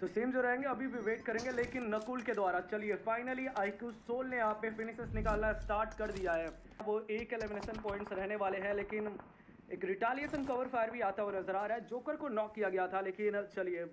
तो सेम जो रहेंगे अभी भी वेट करेंगे, लेकिन नकुल के द्वारा चलिए फाइनली IQ सोल ने यहाँ पे फिनिशेस निकालना स्टार्ट कर दिया है। वो एक एलिमिनेशन पॉइंट्स रहने वाले हैं, लेकिन एक रिटालिएशन कवर फायर भी आता हुआ नजर आ रहा है। जोकर को नॉक किया गया था, लेकिन चलिए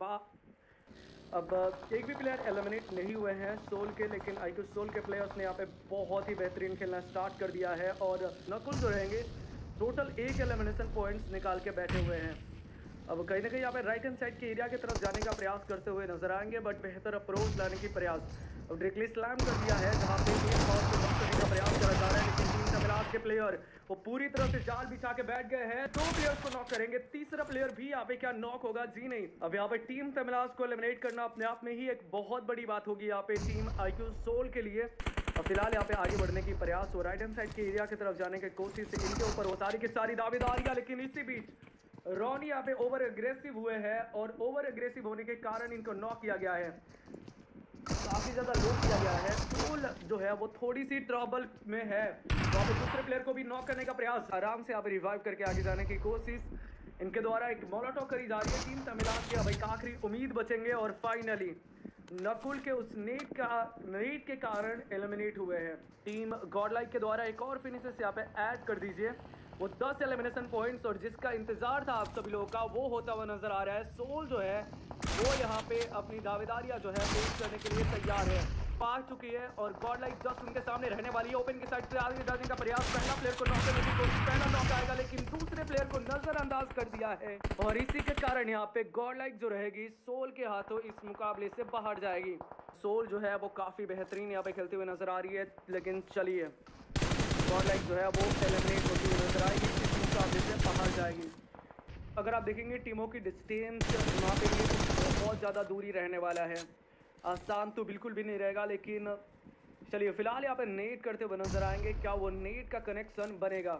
अब एक भी प्लेयर एलिमिनेट नहीं हुए हैं सोल के, लेकिन IQ सोल के प्लेयर्स ने यहाँ पे बहुत ही बेहतरीन खेलना स्टार्ट कर दिया है। और नकुल जो रहेंगे टोटल एक एलिमिनेशन पॉइंट्स निकाल के बैठे हुए हैं। अब कहीं ना कहीं यहाँ पे राइट हैंड साइड के एरिया की तरफ जाने का प्रयास करते हुए नजर आएंगे, बट बेहतर अप्रोच लाने की प्रयास अब डायरेक्टली स्लैम कर दिया है, जहाँ पे एक बॉल को नॉक करने का प्रयास करा जा रहा है, लेकिन टीम तमिलनाडु के प्लेयर वो पूरी तरह से जाल बिछा के बैठ गए हैं। 2 प्लेयर्स को नॉक करेंगे, तीसरा प्लेयर भी यहाँ पे क्या नॉक होगा? जी नहीं। अब यहाँ पे टीम तमिलनाडु को एलिमिनेट करना अपने आप में ही एक बहुत बड़ी बात होगी यहाँ पे टीम IQ सोल के लिए। अब फिलहाल यहाँ पे आगे बढ़ने की प्रयास हो राइट हैंड साइड के एरिया की तरफ जाने की कोशिश से इनके ऊपर वो सारी की सारी दावेदारियां, लेकिन इसी बीच रॉनी यहाँ पे ओवर एग्रेसिव हुए हैं और ओवर एग्रेसिव होने के कारण इनको नॉक किया गया है, काफी ज्यादा लो किया गया है। सोल जो है वो थोड़ी सी ट्रबल में है, वहाँ पे दूसरे प्लेयर को भी नॉक करने का प्रयास, आराम से यहाँ पे रिवाइव करके आगे जाने की कोशिश इनके द्वारा एक मोलोटॉव करी जा रही है। टीम तमिलनाडु की अब एक आखिरी उम्मीद बचेंगे और फाइनली नकुल के उस नेट के कारण एलिमिनेट हुए हैं। टीम गॉडलाइक के द्वारा एक और फिनिशेस यहाँ पे ऐड कर दीजिए, वो 10 एलिमिनेशन पॉइंट्स, और जिसका इंतजार था आप सभी लोगों का वो होता हुआ नजर आ रहा है। सोल जो है वो यहाँ पे अपनी दावेदारियां जो है पेश करने के लिए तैयार है, पा चुकी है और गॉडलाइक जस्ट उनके सामने रहने वाली है। ओपन की साइड से आगे जाने का प्रयास, पहला प्लेयर को नॉक करने की कोशिश, पहला नॉक आएगा लेकिन दूसरे प्लेयर को नजरअंदाज कर दिया है, और इसी के कारण यहाँ पे गॉडलाइक जो रहेगी सोल के हाथों इस मुकाबले से बाहर जाएगी। सोल जो है वो काफी बेहतरीन यहाँ पे खेलते हुए नजर आ रही है, लेकिन चलिए गॉडलाइक जो है वो एलिमिनेट होती हुई नजर आएगी, इस मुकाबले से बाहर जाएगी। अगर आप देखेंगे टीमों की डिस्टेंस वहाँ पे बहुत ज़्यादा दूरी रहने वाला है, आसान तो बिल्कुल भी नहीं रहेगा, लेकिन चलिए फिलहाल यहाँ पे नेट करते हुए नजर आएंगे, क्या वो नेट का कनेक्शन बनेगा?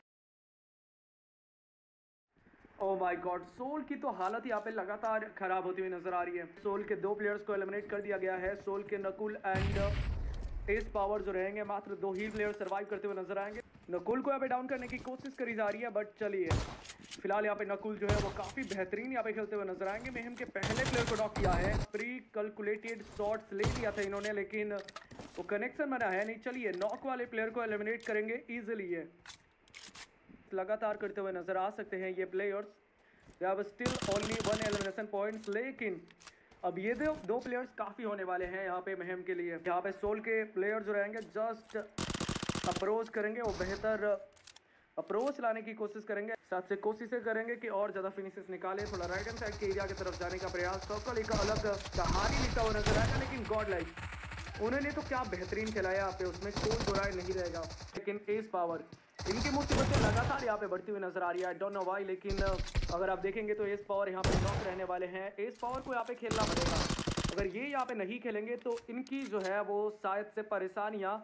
ओह माय गॉड, सोल की तो हालत यहाँ पे लगातार खराब होती हुई नजर आ रही है। सोल के 2 प्लेयर्स को एलिमिनेट कर दिया गया है। सोल के नकुल एंड एस पावर जो रहेंगे, मात्र 2 ही प्लेयर सर्वाइव करते हुए नजर आएंगे। नकुल को यहाँ पे डाउन करने की कोशिश करी जा रही है, बट चलिए फिलहाल यहाँ पे नकुल जो है वो काफी बेहतरीन यहाँ पे खेलते हुए नजर आएंगे। मेहम के पहले प्लेयर को नॉक किया है, प्री कैलकुलेटेड शॉट्स ले लिया था इन्होंने, लेकिन वो कनेक्शन बना है नहीं। चलिए नॉक वाले प्लेयर को एलिमिनेट करेंगे इजिली, ये लगातार करते हुए नजर आ सकते हैं ये players. They have still only 1 elimination points, लेकिन अब ये 2 प्लेयर्स काफी होने वाले हैं यहाँ पे मेहम के लिए। यहाँ पे सोल के प्लेयर जो रहेंगे जस्ट अप्रोच करेंगे, वो बेहतर अप्रोच लाने की कोशिश करेंगे, साथ से कोशिशें करेंगे कि और ज़्यादा फिनिशेस निकाले। थोड़ा राइट हैंड साइड के एरिया की तरफ जाने का प्रयास, सर्कल एक अलग कहानी लिखता हुआ नजर आएगा, लेकिन गॉडलाइक उन्होंने तो क्या बेहतरीन खिलाया यहाँ पे, उसमें कोई बुराई नहीं रहेगा। लेकिन एस पावर इनकी मुसीबतें लगातार यहाँ पे बढ़ती हुई नजर आ रही है, आई डोंट नो व्हाई, लेकिन अगर आप देखेंगे तो एस पावर यहाँ पे नॉक रहने वाले हैं। एस पावर को यहाँ पे खेलना पड़ेगा, अगर ये यहाँ पे नहीं खेलेंगे तो इनकी जो है वो शायद से परेशानियाँ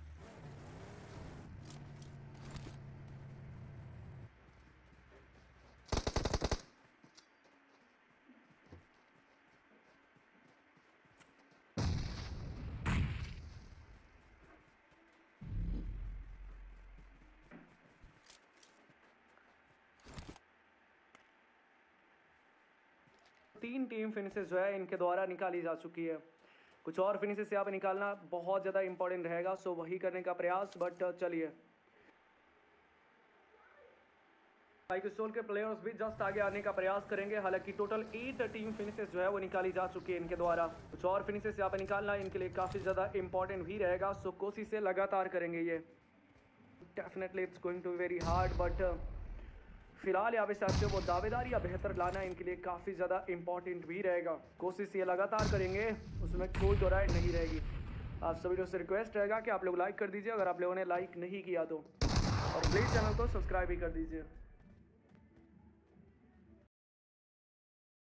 तीन टीम फिनिशेस जो है इनके द्वारा निकाली जा चुकी है। कुछ और फिनिशेस यहाँ पे निकालना बहुत ज़्यादा इंपॉर्टेंट रहेगा, सो वही करने का प्रयास। बट चलिए IQ सोल के प्लेयर्स भी जस्ट आगे आने का प्रयास करेंगे। हालांकि टोटल 8 टीम फिनिशेस जो है वो निकाली जा चुकी है इनके द्वारा। कुछ और फिनिशेस यहाँ पे निकालना इनके लिए काफ़ी ज़्यादा इंपॉर्टेंट भी रहेगा, सो कोशिश से लगातार करेंगे ये। Definitely it's going to be very hard, but फिलहाल यहाँ पे साथ से वो दावेदार या बेहतर लाना इनके लिए काफ़ी ज़्यादा इंपॉर्टेंट भी रहेगा। कोशिश ये लगातार करेंगे, उसमें कोई दो राय नहीं रहेगी। आप सभी लोगों से रिक्वेस्ट रहेगा कि आप लोग लाइक कर दीजिए अगर आप लोगों ने लाइक नहीं किया तो, और प्लीज़ चैनल को सब्सक्राइब भी कर दीजिए।